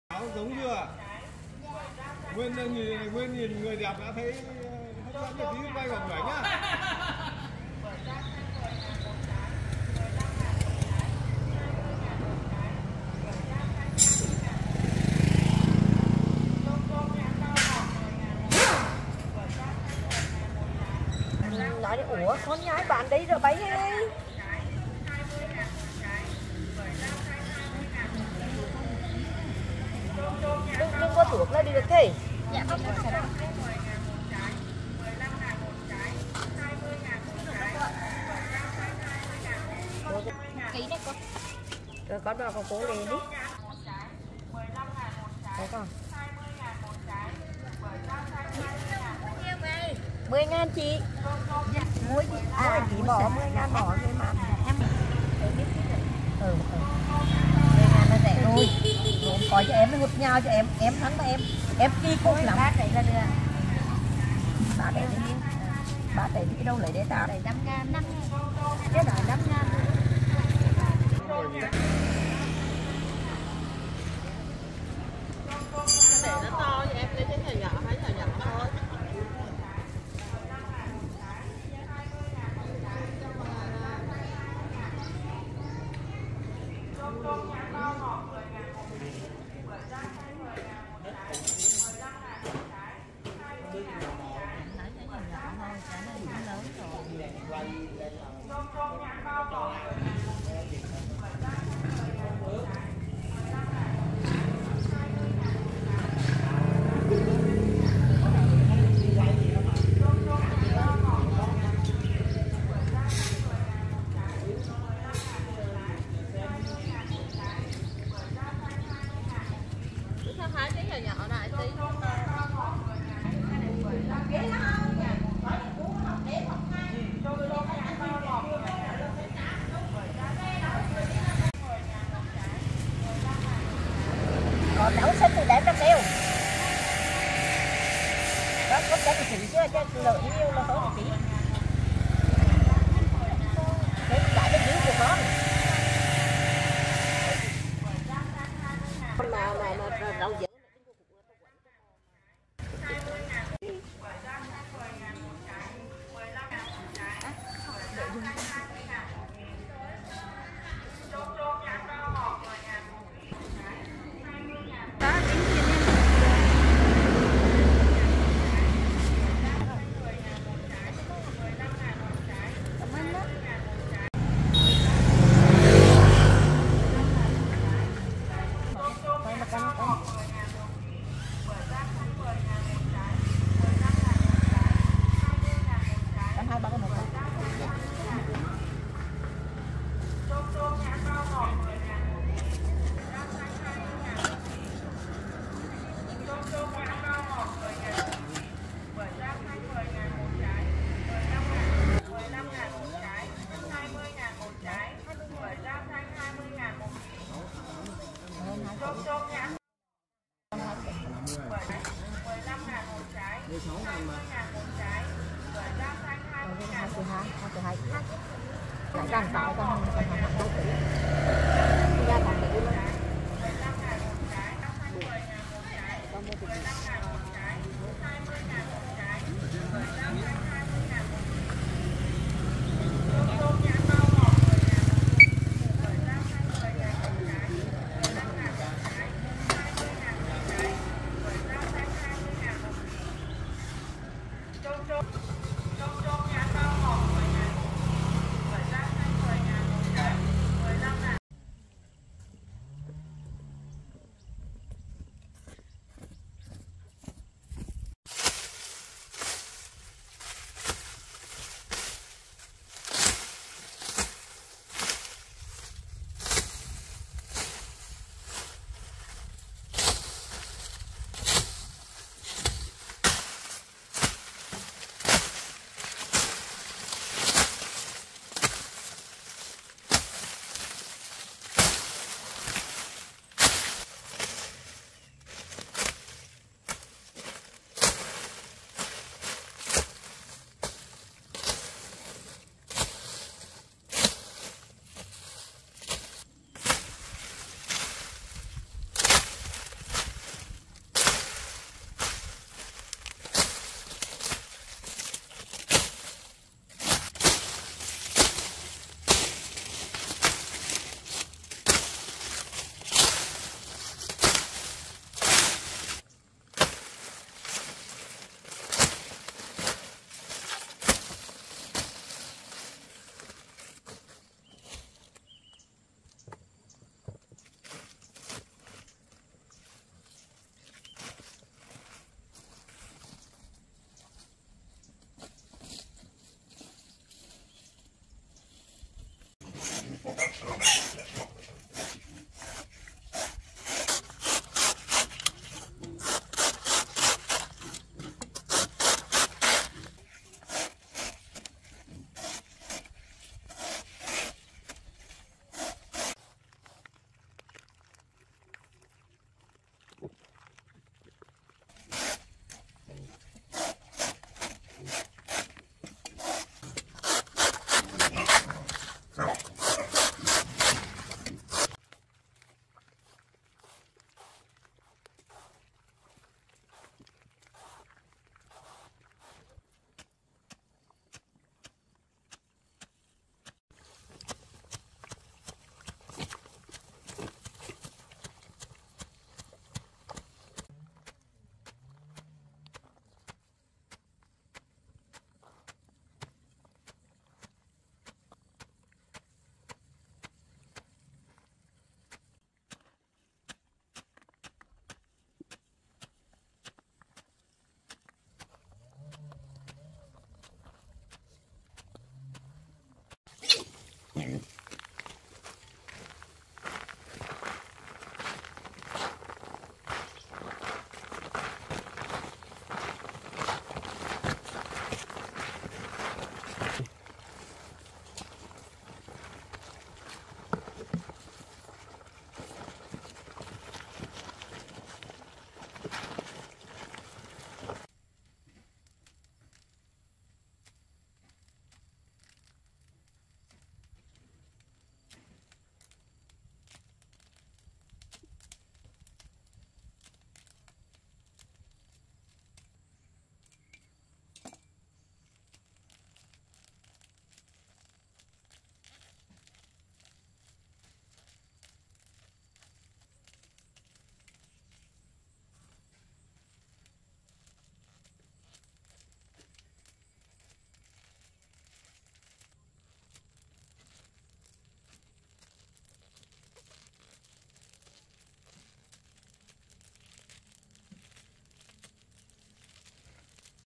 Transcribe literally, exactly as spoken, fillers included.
Áo giống chưa? Nguyên nhìn Nguyên nhìn người đẹp đã thấy hấp dẫn, tí quay vào buổi nhá. Nói đi, ủa con nhái bạn đấy rồi bấy ấy. Đừng, đừng có thuốc là đi được thế. Dạ không có đâu. Ký này con. Rồi con vào con cố lên đi. Đấy con. mười ngàn chị. Dạ, mỗi chị. À, chị bỏ mười ngàn bỏ rồi mà. Em ừ, ừ. mười ngàn là rẻ rồi. Em có cho em, nó hụt nhau cho em, em thắng mà em. Em kỳ cục lắm. Bác đấy là được. Bác đấy đi. Bác đấy đi đâu lấy để tao đây năm ngàn, năm ngàn. Cái đó năm ngàn. Để nó to thì em lấy cái nhỏ nhỏ hay nhỏ nhỏ thôi. Hai cái nhỏ nhỏ lại tí. Còn đậu xanh thì đẹp lắm đều. Đó, có cái thì chưa, chứ lợi nhiều là thôi thì đấy lại cái dưới của con. Mà mà mà rau dở. mười sáu ngàn mà. Hai từ hai, hai từ hai. Lại càng tạo càng càng